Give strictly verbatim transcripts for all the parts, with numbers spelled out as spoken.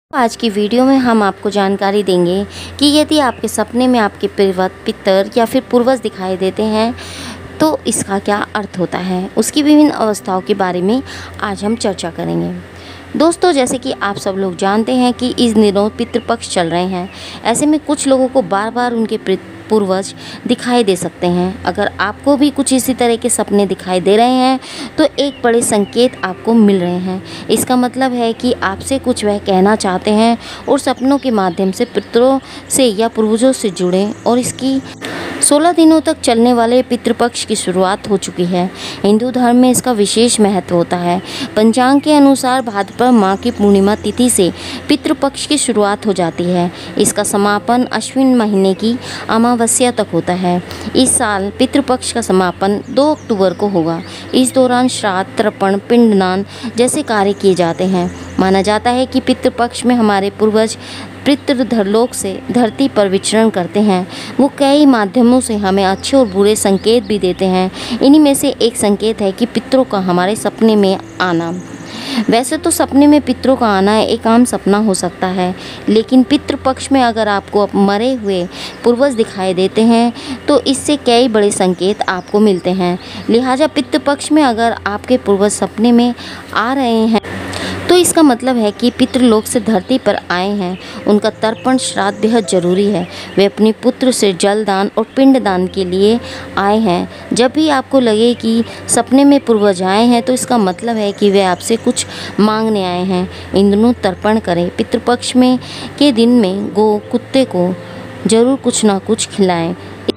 आज की वीडियो में हम आपको जानकारी देंगे कि यदि आपके सपने में आपके पितृ पितर या फिर पूर्वज दिखाई देते हैं तो इसका क्या अर्थ होता है, उसकी विभिन्न अवस्थाओं के बारे में आज हम चर्चा करेंगे। दोस्तों, जैसे कि आप सब लोग जानते हैं कि इस दिनों पितृपक्ष चल रहे हैं। ऐसे में कुछ लोगों को बार बार उनके पूर्वज दिखाई दे सकते हैं। अगर आपको भी कुछ इसी तरह के सपने दिखाई दे रहे हैं तो एक बड़े संकेत आपको मिल रहे हैं। इसका मतलब है कि आपसे कुछ वह कहना चाहते हैं और सपनों के माध्यम से पितरों से या पूर्वजों से जुड़ें। और इसकी सोलह दिनों तक चलने वाले पितृपक्ष की शुरुआत हो चुकी है। हिंदू धर्म में इसका विशेष महत्व होता है। पंचांग के अनुसार भाद्रपद माह की पूर्णिमा तिथि से पितृपक्ष की शुरुआत हो जाती है। इसका समापन अश्विन महीने की अमावस्या तक होता है। इस साल पितृपक्ष का समापन दो अक्टूबर को होगा। इस दौरान श्राद्ध, तर्पण, पिंडदान जैसे कार्य किए जाते हैं। माना जाता है कि पितृपक्ष में हमारे पूर्वज पितृधरलोक से धरती पर विचरण करते हैं। वो कई माध्यमों से हमें अच्छे और बुरे संकेत भी देते हैं। इन्हीं में से एक संकेत है कि पितरों का हमारे सपने में आना। वैसे तो सपने में पितरों का आना एक आम सपना हो सकता है, लेकिन पितृपक्ष में अगर आपको मरे हुए पूर्वज दिखाई देते हैं तो इससे कई बड़े संकेत आपको मिलते हैं। लिहाजा पितृपक्ष में अगर आपके पूर्वज सपने में आ रहे हैं तो इसका मतलब है कि पितृलोक से धरती पर आए हैं। उनका तर्पण श्राद्ध बेहद जरूरी है। वे अपने पुत्र से जलदान और पिंडदान के लिए आए हैं। जब भी आपको लगे कि सपने में पूर्वज आए हैं तो इसका मतलब है कि वे आपसे कुछ मांगने आए हैं। इन दोनों तर्पण करें। पितृपक्ष में के दिन में गौ कुत्ते को जरूर कुछ ना कुछ खिलाएं,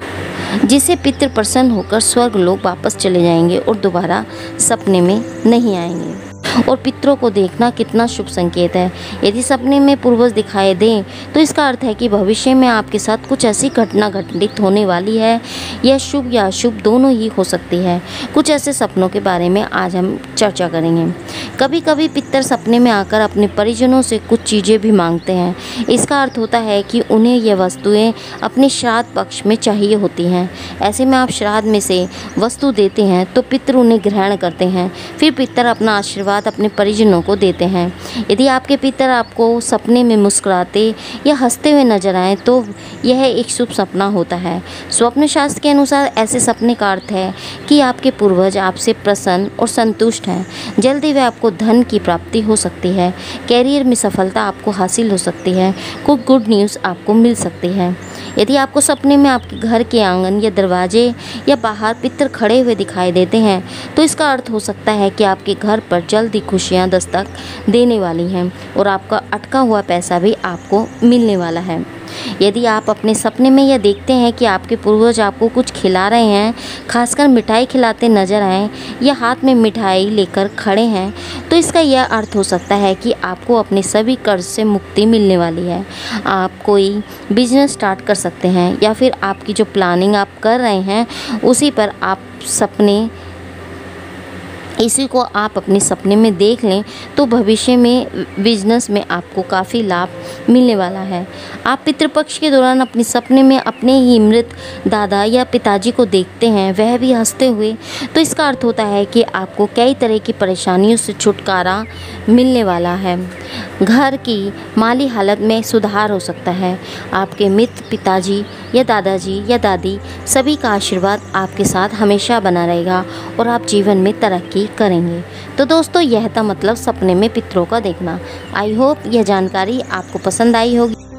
जिससे पितृ प्रसन्न होकर स्वर्ग लोक वापस चले जाएंगे और दोबारा सपने में नहीं आएंगे। और पितरों को देखना कितना शुभ संकेत है। यदि सपने में पूर्वज दिखाई दें तो इसका अर्थ है कि भविष्य में आपके साथ कुछ ऐसी घटना घटित होने वाली है। यह शुभ या अशुभ दोनों ही हो सकती है। कुछ ऐसे सपनों के बारे में आज हम चर्चा करेंगे। कभी कभी पितर सपने में आकर अपने परिजनों से कुछ चीज़ें भी मांगते हैं। इसका अर्थ होता है कि उन्हें यह वस्तुएँ अपने श्राद्ध पक्ष में चाहिए होती हैं। ऐसे में आप श्राद्ध में से वस्तु देते हैं तो पितर उन्हें ग्रहण करते हैं। फिर पितर अपना आशीर्वाद अपने परिजनों को देते हैं। यदि आपके पितर आपको सपने में मुस्कुराते या हंसते हुए नजर आए तो यह एक शुभ सपना होता है। स्वप्न शास्त्र के अनुसार ऐसे सपने का अर्थ है कि आपके पूर्वज आपसे प्रसन्न और संतुष्ट हैं। जल्दी वे आपको धन की प्राप्ति हो सकती है। कैरियर में सफलता आपको हासिल हो सकती है। कुछ गुड न्यूज़ आपको मिल सकती है। यदि आपको सपने में आपके घर के आंगन या दरवाजे या बाहर पितर खड़े हुए दिखाई देते हैं तो इसका अर्थ हो सकता है कि आपके घर पर जल्दी खुशियां दस्तक देने वाली हैं और आपका अटका हुआ पैसा भी आपको मिलने वाला है। यदि आप अपने सपने में यह देखते हैं कि आपके पूर्वज आपको कुछ खिला रहे हैं, खासकर मिठाई खिलाते नजर आए या हाथ में मिठाई लेकर खड़े हैं, तो इसका यह अर्थ हो सकता है कि आपको अपने सभी कर्ज से मुक्ति मिलने वाली है। आप कोई बिजनेस स्टार्ट कर सकते हैं या फिर आपकी जो प्लानिंग आप कर रहे हैं उसी पर आप सपने इसी को आप अपने सपने में देख लें तो भविष्य में बिजनेस में आपको काफ़ी लाभ मिलने वाला है। आप पितृपक्ष के दौरान अपने सपने में अपने ही मृत दादा या पिताजी को देखते हैं, वह भी हंसते हुए, तो इसका अर्थ होता है कि आपको कई तरह की परेशानियों से छुटकारा मिलने वाला है। घर की माली हालत में सुधार हो सकता है। आपके मित्र पिताजी या दादाजी या दादी सभी का आशीर्वाद आपके साथ हमेशा बना रहेगा और आप जीवन में तरक्की करेंगे। तो दोस्तों, यह था मतलब सपने में पितरों का देखना। आई होप यह जानकारी आपको पसंद आई होगी।